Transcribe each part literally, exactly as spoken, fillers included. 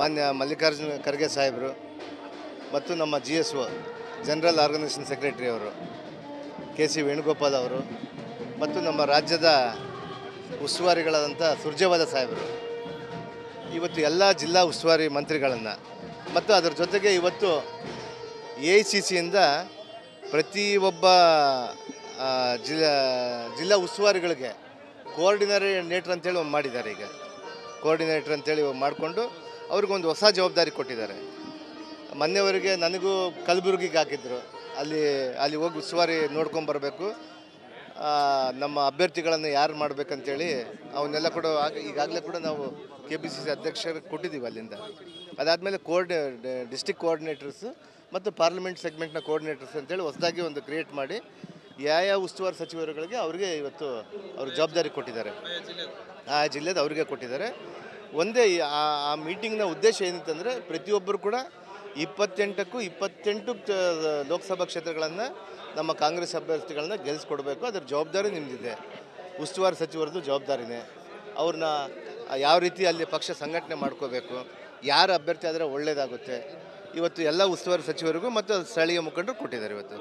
ಮಾನ್ಯ ಮಲ್ಲಿಕಾರ್ಜುನ ಖರ್ಗೆ ಸಾಹೇಬರು ಮತ್ತು ನಮ್ಮ G S O general organisation secretary ಅವರು ಕೆ ಸಿ ವೇಣುಗೋಪಾಲ್ ಅವರು ಮತ್ತು ನಮ್ಮ ರಾಜ್ಯದ ಉಸ್ತುವಾರಿಗಳಾದಂಥ ಸುರ್ಜೇವಾಲಾ ಸಾಹೇಬರು ಇವತ್ತು ಎಲ್ಲ ಜಿಲ್ಲಾ ಉಸ್ತುವಾರಿ ಮಂತ್ರಿಗಳನ್ನು ಮತ್ತು ಅದರ ಜೊತೆಗೆ ಇವತ್ತು ಎ ಐ ಸಿ ಸಿಯಿಂದ ಪ್ರತಿಯೊಬ್ಬ ಜಿಲ್ಲಾ ಜಿಲ್ಲಾ ಉಸ್ತುವಾರಿಗಳಿಗೆ ಕೋಆರ್ಡಿನೇಟರ್ ಅಂತೇಳಿ ಒಂದು ಮಾಡಿದ್ದಾರೆ. ಈಗ ಕೋಆರ್ಡಿನೇಟರ್ ಅಂತೇಳಿ ಮಾಡಿಕೊಂಡು ಅವ್ರಿಗೊಂದು ಹೊಸ ಜವಾಬ್ದಾರಿ ಕೊಟ್ಟಿದ್ದಾರೆ. ಮೊನ್ನೆವರೆಗೆ ನನಗೂ ಕಲಬುರಗಿಗೆ ಹಾಕಿದ್ರು, ಅಲ್ಲಿ ಅಲ್ಲಿ ಹೋಗಿ ಉಸ್ತುವಾರಿ ನೋಡ್ಕೊಂಬರ್ಬೇಕು, ನಮ್ಮ ಅಭ್ಯರ್ಥಿಗಳನ್ನು ಯಾರು ಮಾಡಬೇಕಂತೇಳಿ ಅವನ್ನೆಲ್ಲ ಕೂಡ ಆಗ ಈಗಾಗಲೇ ಕೂಡ ನಾವು ಕೆ ಪಿ ಸಿ ಸಿ ಅಧ್ಯಕ್ಷರಿಗೆ ಕೊಟ್ಟಿದ್ದೀವಿ ಅಲ್ಲಿಂದ. ಅದಾದಮೇಲೆ ಕೋರ್ಡಿ ಡಿಸ್ಟಿಕ್ ಕೋಆರ್ಡಿನೇಟರ್ಸ್ ಮತ್ತು ಪಾರ್ಲಿಮೆಂಟ್ ಸೆಗ್ಮೆಂಟ್ನ ಕೋಆರ್ಡಿನೇಟರ್ಸ್ ಅಂತೇಳಿ ಹೊಸದಾಗಿ ಒಂದು ಕ್ರಿಯೇಟ್ ಮಾಡಿ ಯಾವ ಯಾವ ಉಸ್ತುವಾರಿ ಸಚಿವರುಗಳಿಗೆ ಅವರಿಗೆ ಇವತ್ತು ಅವ್ರ ಜವಾಬ್ದಾರಿ ಕೊಟ್ಟಿದ್ದಾರೆ, ಆ ಜಿಲ್ಲೆದು ಅವರಿಗೆ ಕೊಟ್ಟಿದ್ದಾರೆ. ಒಂದೇ ಆ ಮೀಟಿಂಗ್ನ ಉದ್ದೇಶ ಏನಿತ್ತಂದರೆ ಪ್ರತಿಯೊಬ್ಬರು ಕೂಡ ಇಪ್ಪತ್ತೆಂಟಕ್ಕೂ ಇಪ್ಪತ್ತೆಂಟು ಲೋಕಸಭಾ ಕ್ಷೇತ್ರಗಳನ್ನು ನಮ್ಮ ಕಾಂಗ್ರೆಸ್ ಅಭ್ಯರ್ಥಿಗಳನ್ನ ಗೆಲ್ಲಿಸ್ಕೊಡ್ಬೇಕು. ಅದರ ಜವಾಬ್ದಾರಿ ನಿಮ್ಮದಿದೆ, ಉಸ್ತುವಾರಿ ಸಚಿವರದ್ದು ಜವಾಬ್ದಾರಿನೇ. ಅವ್ರನ್ನ ಯಾವ ರೀತಿ ಅಲ್ಲಿ ಪಕ್ಷ ಸಂಘಟನೆ ಮಾಡ್ಕೋಬೇಕು, ಯಾರು ಅಭ್ಯರ್ಥಿ ಆದರೆ ಒಳ್ಳೆಯದಾಗುತ್ತೆ, ಇವತ್ತು ಎಲ್ಲ ಉಸ್ತುವಾರಿ ಸಚಿವರಿಗೂ ಮತ್ತು ಸ್ಥಳೀಯ ಮುಖಂಡರು ಕೊಟ್ಟಿದ್ದಾರೆ. ಇವತ್ತು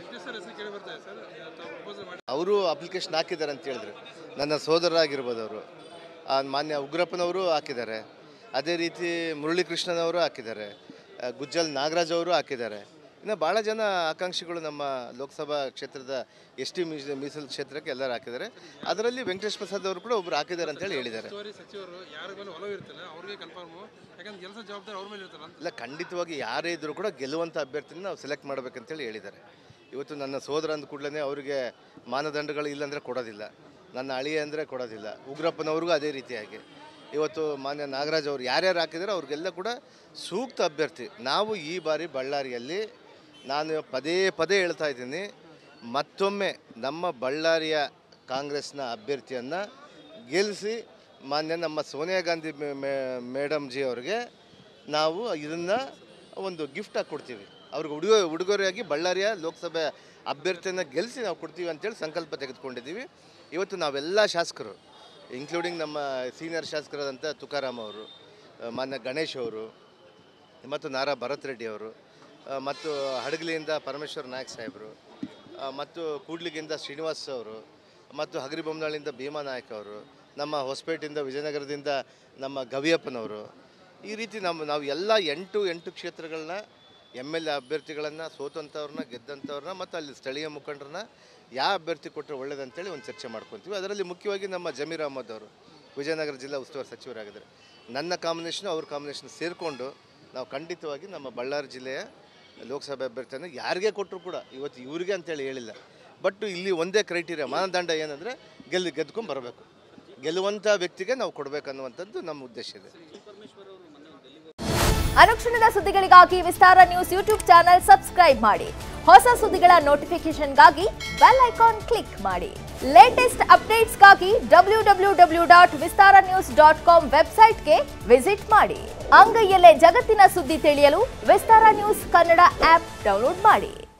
ಅವರು ಅಪ್ಲಿಕೇಶನ್ ಹಾಕಿದ್ದಾರೆ ಅಂತ ಹೇಳಿದ್ರು. ನನ್ನ ಸೋದರರಾಗಿರ್ಬೋದು ಅವರು, ಮಾನ್ಯ ಉಗ್ರಪ್ಪನವರು ಹಾಕಿದ್ದಾರೆ, ಅದೇ ರೀತಿ ಮುರಳೀಕೃಷ್ಣನವರು ಹಾಕಿದ್ದಾರೆ, ಗುಜ್ಜಲ್ ನಾಗರಾಜ್ ಅವರು ಹಾಕಿದ್ದಾರೆ. ಇನ್ನು ಭಾಳ ಜನ ಆಕಾಂಕ್ಷಿಗಳು ನಮ್ಮ ಲೋಕಸಭಾ ಕ್ಷೇತ್ರದ ಎಸ್ ಟಿ ಮೀಸ ಮೀಸಲು ಕ್ಷೇತ್ರಕ್ಕೆ ಎಲ್ಲರೂ ಹಾಕಿದ್ದಾರೆ. ಅದರಲ್ಲಿ ವೆಂಕಟೇಶ್ ಪ್ರಸಾದ್ ಅವರು ಕೂಡ ಒಬ್ಬರು ಹಾಕಿದ್ದಾರೆ ಅಂತೇಳಿ ಹೇಳಿದ್ದಾರೆ. ಇಲ್ಲ, ಖಂಡಿತವಾಗಿ ಯಾರೇ ಇದ್ದರೂ ಕೂಡ ಗೆಲ್ಲುವಂಥ ಅಭ್ಯರ್ಥಿನ ನಾವು ಸೆಲೆಕ್ಟ್ ಮಾಡಬೇಕಂತೇಳಿ ಹೇಳಿದ್ದಾರೆ. ಇವತ್ತು ನನ್ನ ಸೋದರ ಅಂದ ಕೂಡಲೇ ಅವರಿಗೆ ಮಾನದಂಡಗಳು ಇಲ್ಲಾಂದರೆ ಕೊಡೋದಿಲ್ಲ, ನನ್ನ ಅಳಿಯ ಅಂದರೆ ಕೊಡೋದಿಲ್ಲ. ಉಗ್ರಪ್ಪನವ್ರಿಗೂ ಅದೇ ರೀತಿಯಾಗಿ ಇವತ್ತು ಮಾನ್ಯ ನಾಗರಾಜ್ ಅವರು ಯಾರ್ಯಾರು ಹಾಕಿದ್ದಾರೆ ಅವ್ರಿಗೆಲ್ಲ ಕೂಡ ಸೂಕ್ತ ಅಭ್ಯರ್ಥಿ. ನಾವು ಈ ಬಾರಿ ಬಳ್ಳಾರಿಯಲ್ಲಿ ನಾನು ಪದೇ ಪದೇ ಹೇಳ್ತಾ ಇದ್ದೀನಿ, ಮತ್ತೊಮ್ಮೆ ನಮ್ಮ ಬಳ್ಳಾರಿಯ ಕಾಂಗ್ರೆಸ್ನ ಅಭ್ಯರ್ಥಿಯನ್ನು ಗೆಲ್ಲಿಸಿ ಮಾನ್ಯ ನಮ್ಮ ಸೋನಿಯಾ ಗಾಂಧಿ ಮೇಡಮ್ ಜಿ ಅವ್ರಿಗೆ ನಾವು ಇದನ್ನು ಒಂದು ಗಿಫ್ಟಾಗಿ ಕೊಡ್ತೀವಿ. ಅವ್ರಿಗೆ ಉಡುಗೊ ಉಡುಗೊರೆಯಾಗಿ ಬಳ್ಳಾರಿಯ ಲೋಕಸಭೆ ಅಭ್ಯರ್ಥಿಯನ್ನು ಗೆಲ್ಲಿಸಿ ನಾವು ಕೊಡ್ತೀವಿ ಅಂತೇಳಿ ಸಂಕಲ್ಪ ತೆಗೆದುಕೊಂಡಿದ್ದೀವಿ. ಇವತ್ತು ನಾವೆಲ್ಲ ಶಾಸಕರು, ಇನ್ಕ್ಲೂಡಿಂಗ್ ನಮ್ಮ ಸೀನಿಯರ್ ಶಾಸಕರಾದಂಥ ತುಕಾರಾಮ್ ಅವರು, ಮಾನ್ಯ ಗಣೇಶ್ ಅವರು ಮತ್ತು ನಾರಾ ಭರತ್ ರೆಡ್ಡಿ ಅವರು, ಮತ್ತು ಹಡಗಲಿಯಿಂದ ಪರಮೇಶ್ವರ್ ನಾಯಕ್ ಸಾಹೇಬರು, ಮತ್ತು ಕೂಡ್ಲಿಗಿಂದ ಶ್ರೀನಿವಾಸ್ ಅವರು, ಮತ್ತು ಹಗರಿಬೊಮ್ಮನಹಳ್ಳಿಯಿಂದ ಭೀಮಾ ನಾಯಕ್ ಅವರು, ನಮ್ಮ ಹೊಸಪೇಟೆಯಿಂದ ವಿಜಯನಗರದಿಂದ ನಮ್ಮ ಗವಿಯಪ್ಪನವರು, ಈ ರೀತಿ ನಮ್ಮ ನಾವು ಎಲ್ಲ ಎಂಟು ಎಂಟು ಕ್ಷೇತ್ರಗಳನ್ನ ಎಮ್ ಎಲ್ ಎ ಅಭ್ಯರ್ಥಿಗಳನ್ನು ಸೋತಂಥವ್ರನ್ನ ಗೆದ್ದಂಥವ್ರನ್ನ ಮತ್ತು ಅಲ್ಲಿ ಸ್ಥಳೀಯ ಮುಖಂಡರನ್ನ ಯಾವ ಅಭ್ಯರ್ಥಿ ಕೊಟ್ಟರೆ ಒಳ್ಳೇದಂತೇಳಿ ಒಂದು ಚರ್ಚೆ ಮಾಡ್ಕೊತೀವಿ. ಅದರಲ್ಲಿ ಮುಖ್ಯವಾಗಿ ನಮ್ಮ ಜಮೀರ್ ಅಹಮದ್ ಅವರು ವಿಜಯನಗರ ಜಿಲ್ಲಾ ಉಸ್ತುವಾರಿ ಸಚಿವರಾಗಿದ್ದಾರೆ. ನನ್ನ ಕಾಂಬಿನೇಷನ್ ಅವ್ರ ಕಾಂಬಿನೇಷನ್ ಸೇರಿಕೊಂಡು ನಾವು ಖಂಡಿತವಾಗಿ ನಮ್ಮ ಬಳ್ಳಾರಿ ಜಿಲ್ಲೆಯ ಲೋಕಸಭೆ ಅಭ್ಯರ್ಥಿಯನ್ನು ಯಾರಿಗೆ ಕೊಟ್ಟರು ಕೂಡ ಇವತ್ತು ಇವರಿಗೆ ಅಂತೇಳಿ ಹೇಳಿಲ್ಲ. ಬಟ್ ಇಲ್ಲಿ ಒಂದೇ ಕ್ರೈಟೀರಿಯಾ, ಮಾನದಂಡ ಏನಂದರೆ ಗೆಲ್ಲಿ ಗೆದ್ಕೊಂಡು ಬರಬೇಕು, ಗೆಲ್ಲುವಂಥ ವ್ಯಕ್ತಿಗೆ ನಾವು ಕೊಡಬೇಕನ್ನುವಂಥದ್ದು ನಮ್ಮ ಉದ್ದೇಶ ಇದೆ. ಅನುಕ್ಷಣದ ಸುದ್ದಿಗಳಿಗಾಗಿ Vistara news YouTube channel subscribe ಮಾಡಿ. ಹೊಸ ಸುದ್ದಿಗಳ ನೋಟಿಫಿಕೇಶನ್ಗಾಗಿ ಬೆಲ್ ಐಕಾನ್ ಕ್ಲಿಕ್ ಮಾಡಿ. ಲೇಟೆಸ್ಟ್ ಅಪ್ಡೇಟ್ಸ್ಗಾಗಿ W W W dot Vistara news dot com ವೆಬ್ಸೈಟ್ಗೆ ವಿಸಿಟ್ ಮಾಡಿ. ಅಂಗೈಯಲ್ಲೇ ಜಗತ್ತಿನ ಸುದ್ದಿ ತಿಳಿಯಲು Vistara news Kannada app download ಮಾಡಿ.